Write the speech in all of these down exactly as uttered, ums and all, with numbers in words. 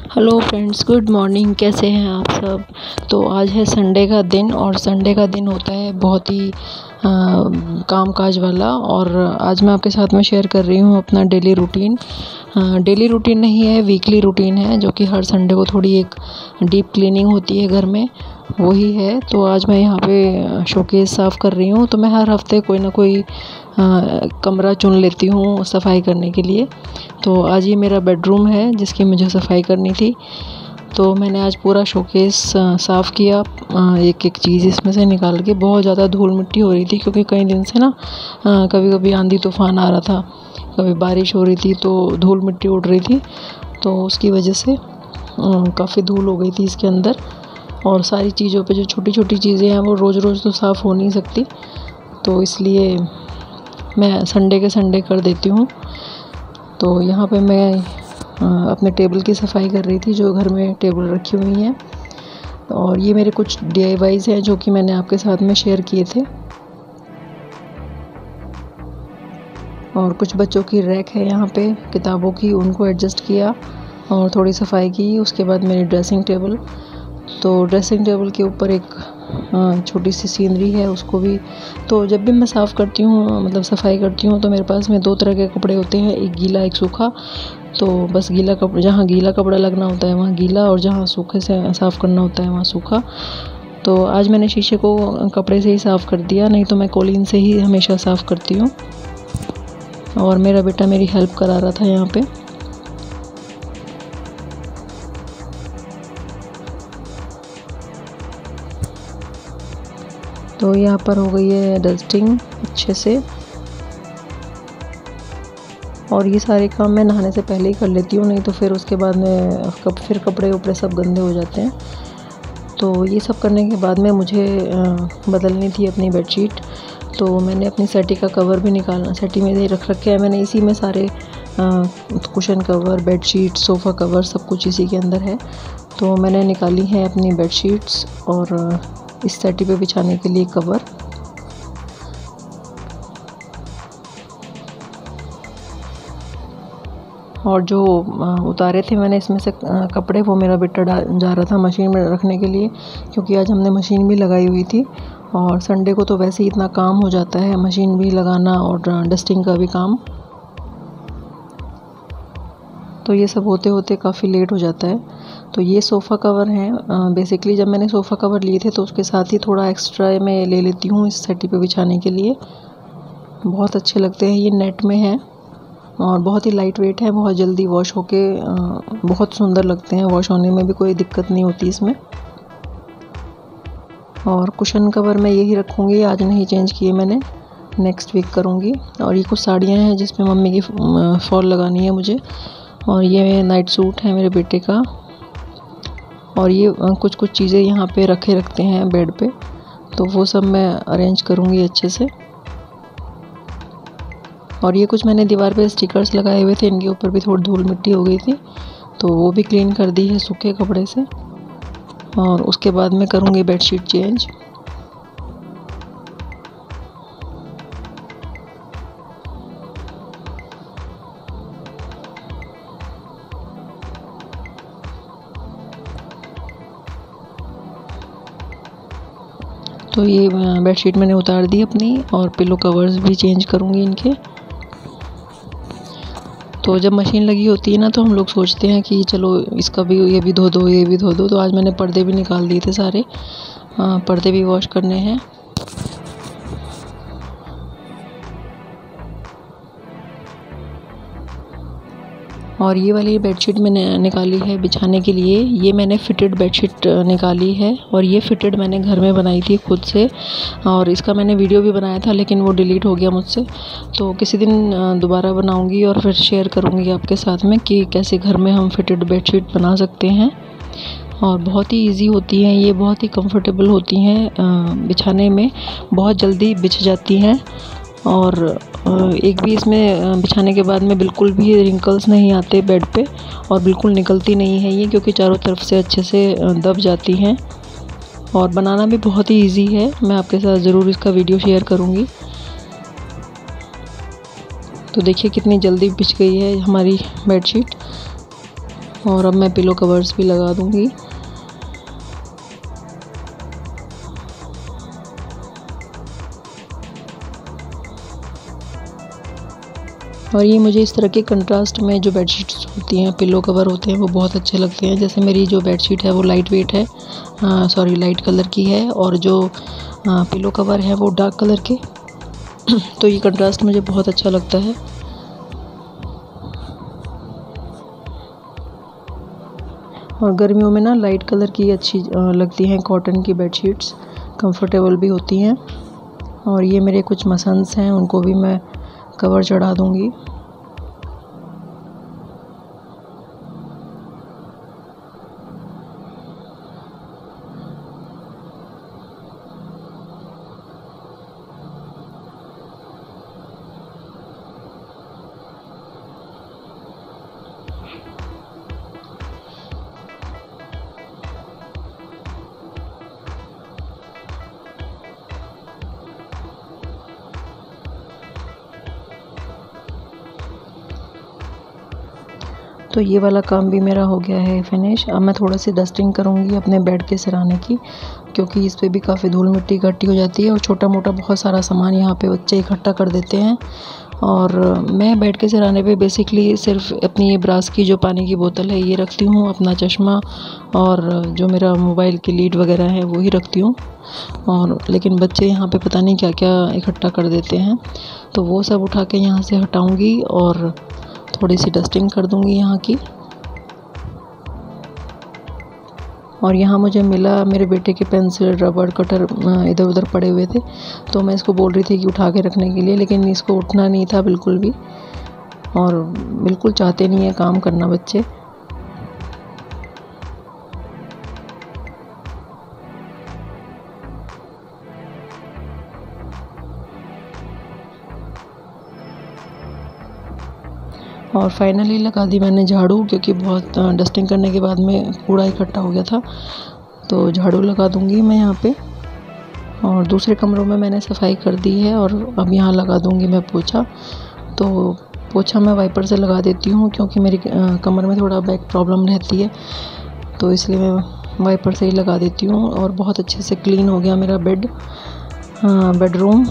Hello friends, good morning. कैसे हैं आप सब। तो आज है संडे का दिन और संडे का दिन होता है बहुत ही काम काज वाला। और आज मैं आपके साथ में शेयर कर रही हूँ अपना डेली रूटीन। डेली रूटीन नहीं है, वीकली रूटीन है, जो कि हर संडे को थोड़ी एक डीप क्लीनिंग होती है घर में, वही है। तो आज मैं यहाँ पे शोकेस साफ़ कर रही हूँ। तो मैं हर हफ्ते कोई ना कोई आ, कमरा चुन लेती हूँ सफाई करने के लिए। तो आज ये मेरा बेडरूम है जिसकी मुझे सफाई करनी थी। तो मैंने आज पूरा शोकेस साफ़ किया, एक एक चीज़ इसमें से निकाल के। बहुत ज़्यादा धूल मिट्टी हो रही थी क्योंकि कई दिन से ना कभी कभी आंधी तूफ़ान आ रहा था, कभी बारिश हो रही थी, तो धूल मिट्टी उड़ रही थी। तो उसकी वजह से काफ़ी धूल हो गई थी इसके अंदर। और सारी चीज़ों पे जो छोटी छोटी चीज़ें हैं वो रोज़ रोज़ तो साफ़ हो नहीं सकती, तो इसलिए मैं संडे के संडे कर देती हूँ। तो यहाँ पे मैं अपने टेबल की सफाई कर रही थी, जो घर में टेबल रखी हुई हैं। और ये मेरे कुछ डी आई वाईज हैं जो कि मैंने आपके साथ में शेयर किए थे। और कुछ बच्चों की रैक है यहाँ पे किताबों की, उनको एडजस्ट किया और थोड़ी सफाई की। उसके बाद मेरी ड्रेसिंग टेबल, तो ड्रेसिंग टेबल के ऊपर एक छोटी सी सीनरी है, उसको भी। तो जब भी मैं साफ़ करती हूँ, मतलब सफाई करती हूँ, तो मेरे पास में दो तरह के कपड़े होते हैं, एक गीला एक सूखा। तो बस गीला कपड़ा, जहाँ गीला कपड़ा लगना होता है वहाँ गीला, और जहाँ सूखे से साफ़ करना होता है वहाँ सूखा। तो आज मैंने शीशे को कपड़े से ही साफ़ कर दिया, नहीं तो मैं कोलीन से ही हमेशा साफ़ करती हूँ। और मेरा बेटा मेरी हेल्प करा रहा था यहाँ पे। तो यहाँ पर हो गई है डस्टिंग अच्छे से। और ये सारे काम मैं नहाने से पहले ही कर लेती हूँ, नहीं तो फिर उसके बाद में कब फिर कपड़े उपड़े सब गंदे हो जाते हैं। तो ये सब करने के बाद में मुझे बदलनी थी अपनी बेडशीट। तो मैंने अपनी सेटी का कवर भी निकालना, सेटी में रख रखे हैं मैंने, इसी में सारे cushion cover, bedsheet, sofa cover, सब कुछ इसी के अंदर है। तो मैंने निकाली हैं अपनी बेडशीट्स और इस सेटी पे बिछाने के लिए कवर। और जो उतारे थे मैंने इसमें से कपड़े, वो मेरा बेटा जा रहा था मशीन में रखने के लिए, क्योंकि आज हमने मशीन भी लगाई हुई थी। और संडे को तो वैसे ही इतना काम हो जाता है, मशीन भी लगाना और डस्टिंग का भी काम। तो ये सब होते होते काफ़ी लेट हो जाता है। तो ये सोफ़ा कवर हैं। बेसिकली जब मैंने सोफ़ा कवर लिए थे तो उसके साथ ही थोड़ा एक्स्ट्रा मैं ले लेती हूँ इस सेटी पे बिछाने के लिए। बहुत अच्छे लगते हैं, ये नेट में है और बहुत ही लाइट वेट है, बहुत जल्दी वॉश होके बहुत सुंदर लगते हैं। वॉश होने में भी कोई दिक्कत नहीं होती इसमें। और कुशन कवर मैं यही रखूँगी, आज नहीं चेंज किए मैंने, नेक्स्ट वीक करूँगी। और ये कुछ साड़ियाँ हैं जिसमें मम्मी की फॉल लगानी है मुझे। और ये नाइट सूट है मेरे बेटे का। और ये कुछ कुछ चीज़ें यहाँ पे रखे रखते हैं बेड पे, तो वो सब मैं अरेंज करूँगी अच्छे से। और ये कुछ मैंने दीवार पे स्टिकर्स लगाए हुए थे, इनके ऊपर भी थोड़ी धूल मिट्टी हो गई थी, तो वो भी क्लीन कर दी है सूखे कपड़े से। और उसके बाद मैं करूँगी बेडशीट चेंज। तो ये बेडशीट मैंने उतार दी अपनी, और पिलो कवर्स भी चेंज करूँगी इनके। तो जब मशीन लगी होती है ना, तो हम लोग सोचते हैं कि चलो इसका भी, ये भी धो दो, ये भी धो दो। तो आज मैंने पर्दे भी निकाल दिए थे सारे, आ, पर्दे भी वॉश करने हैं। और ये वाली बेडशीट मैंने निकाली है बिछाने के लिए, ये मैंने फिटेड बेडशीट निकाली है। और ये फिटेड मैंने घर में बनाई थी खुद से, और इसका मैंने वीडियो भी बनाया था लेकिन वो डिलीट हो गया मुझसे। तो किसी दिन दोबारा बनाऊंगी और फिर शेयर करूंगी आपके साथ में कि कैसे घर में हम फिटेड बेडशीट बना सकते हैं। और बहुत ही इजी होती हैं ये, बहुत ही कंफर्टेबल होती हैं बिछाने में, बहुत जल्दी बिछ जाती हैं। और एक भी इसमें बिछाने के बाद में बिल्कुल भी रिंकल्स नहीं आते बेड पे, और बिल्कुल निकलती नहीं है ये, क्योंकि चारों तरफ से अच्छे से दब जाती हैं। और बनाना भी बहुत ही इजी है, मैं आपके साथ ज़रूर इसका वीडियो शेयर करूँगी। तो देखिए कितनी जल्दी बिछ गई है हमारी बेडशीट। और अब मैं पिलो कवर्स भी लगा दूंगी। और ये मुझे इस तरह के कंट्रास्ट में जो बेडशीट्स होती हैं, पिलो कवर होते हैं, वो बहुत अच्छे लगते हैं। जैसे मेरी जो बेडशीट है वो लाइट वेट है, सॉरी लाइट कलर की है, और जो आ, पिलो कवर है वो डार्क कलर के। तो ये कंट्रास्ट मुझे बहुत अच्छा लगता है। और गर्मियों में ना लाइट कलर की अच्छी लगती हैं कॉटन की बेडशीट्स, कंफर्टेबल भी होती हैं। और ये मेरे कुछ मसन्स हैं, उनको भी मैं कवर चढ़ा दूंगी। तो ये वाला काम भी मेरा हो गया है फिनिश। अब मैं थोड़ा सी डस्टिंग करूँगी अपने बेड के सिराने की, क्योंकि इस पे भी काफ़ी धूल मिट्टी इकट्ठी हो जाती है और छोटा मोटा बहुत सारा सामान यहाँ पे बच्चे इकट्ठा कर देते हैं। और मैं बेड के सिराने पे बेसिकली सिर्फ अपनी ये ब्रास की जो पानी की बोतल है ये रखती हूँ, अपना चश्मा और जो मेरा मोबाइल की लीड वगैरह है वो ही रखती हूँ। और लेकिन बच्चे यहाँ पे पता नहीं क्या क्या इकट्ठा कर देते हैं, तो वो सब उठा के यहाँ से हटाऊँगी और थोड़ी सी डस्टिंग कर दूंगी यहाँ की। और यहाँ मुझे मिला मेरे बेटे के पेंसिल, रबड़, कटर इधर उधर पड़े हुए थे, तो मैं इसको बोल रही थी कि उठा के रखने के लिए, लेकिन इसको उठना नहीं था बिल्कुल भी, और बिल्कुल चाहते नहीं है काम करना बच्चे। और फाइनली लगा दी मैंने झाड़ू, क्योंकि बहुत डस्टिंग करने के बाद में कूड़ा इकट्ठा हो गया था, तो झाड़ू लगा दूंगी मैं यहाँ पे। और दूसरे कमरों में मैंने सफाई कर दी है और अब यहाँ लगा दूंगी मैं पोछा। तो पोछा मैं वाइपर से लगा देती हूँ, क्योंकि मेरी कमर में थोड़ा बैक प्रॉब्लम रहती है, तो इसलिए मैं वाइपर से ही लगा देती हूँ। और बहुत अच्छे से क्लीन हो गया मेरा बेड, बेडरूम।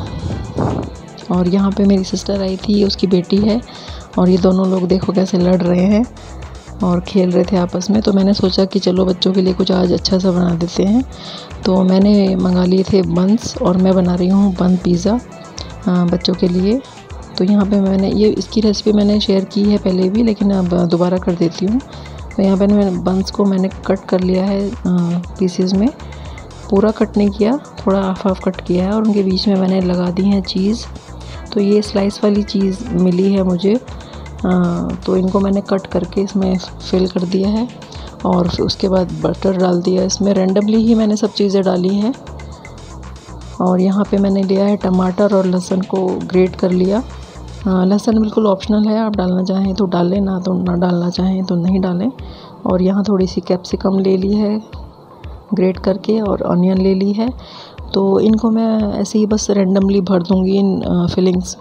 और यहाँ पे मेरी सिस्टर आई थी, उसकी बेटी है, और ये दोनों लोग देखो कैसे लड़ रहे हैं और खेल रहे थे आपस में। तो मैंने सोचा कि चलो बच्चों के लिए कुछ आज अच्छा सा बना देते हैं, तो मैंने मंगा लिए थे बंस, और मैं बना रही हूँ बन पिज़्ज़ा बच्चों के लिए। तो यहाँ पे मैंने ये इसकी रेसिपी मैंने शेयर की है पहले भी, लेकिन अब दोबारा कर देती हूँ। तो यहाँ पे मैंने बंस को मैंने कट कर लिया है पीसेस में, पूरा कट नहीं किया, थोड़ा हाफ हाफ कट किया है, और उनके बीच में मैंने लगा दी है चीज़। तो ये स्लाइस वाली चीज़ मिली है मुझे, आ, तो इनको मैंने कट करके इसमें फिल कर दिया है, और फिर उसके बाद बटर डाल दिया इसमें। रैंडमली ही मैंने सब चीज़ें डाली हैं। और यहाँ पे मैंने लिया है टमाटर और लहसुन को ग्रेट कर लिया। लहसुन बिल्कुल ऑप्शनल है, आप डालना चाहें तो डालें, ना तो ना डालना चाहें तो नहीं डालें। और यहाँ थोड़ी सी कैप्सिकम ले ली है ग्रेट करके, और ऑनियन ले ली है। तो इनको मैं ऐसे ही बस रैंडमली भर दूँगी इन फिलिंग्स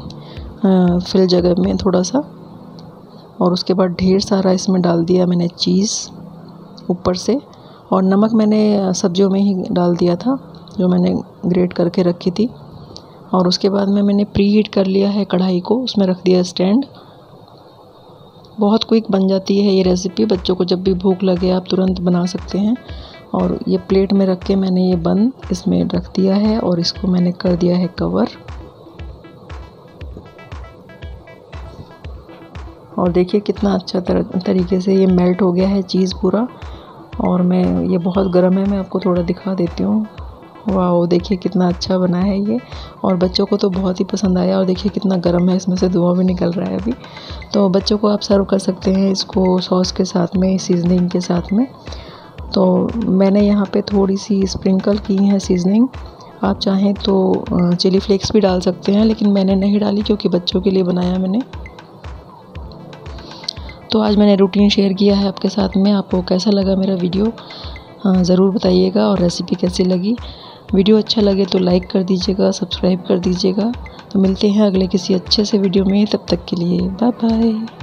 फिल जगह में थोड़ा सा। और उसके बाद ढेर सारा इसमें डाल दिया मैंने चीज़ ऊपर से, और नमक मैंने सब्जियों में ही डाल दिया था जो मैंने ग्रेट करके रखी थी। और उसके बाद में मैंने प्री हीट कर लिया है कढ़ाई को, उसमें रख दिया स्टैंड। बहुत क्विक बन जाती है ये रेसिपी, बच्चों को जब भी भूख लगे आप तुरंत बना सकते हैं। और ये प्लेट में रख के मैंने ये बन इसमें रख दिया है, और इसको मैंने कर दिया है कवर। और देखिए कितना अच्छा तरीके से ये मेल्ट हो गया है चीज़ पूरा। और मैं ये बहुत गर्म है, मैं आपको थोड़ा दिखा देती हूँ। वाह, देखिए कितना अच्छा बना है ये, और बच्चों को तो बहुत ही पसंद आया। और देखिए कितना गर्म है, इसमें से धुआं भी निकल रहा है अभी। तो बच्चों को आप सर्व कर सकते हैं इसको सॉस के साथ में, सीजनिंग के साथ में। तो मैंने यहाँ पे थोड़ी सी स्प्रिंकल की है सीजनिंग, आप चाहें तो चिली फ्लेक्स भी डाल सकते हैं, लेकिन मैंने नहीं डाली क्योंकि बच्चों के लिए बनाया मैंने। तो आज मैंने रूटीन शेयर किया है आपके साथ में। आपको कैसा लगा मेरा वीडियो ज़रूर बताइएगा, और रेसिपी कैसी लगी। वीडियो अच्छा लगे तो लाइक कर दीजिएगा, सब्सक्राइब कर दीजिएगा। तो मिलते हैं अगले किसी अच्छे से वीडियो में, तब तक के लिए बाय बाय।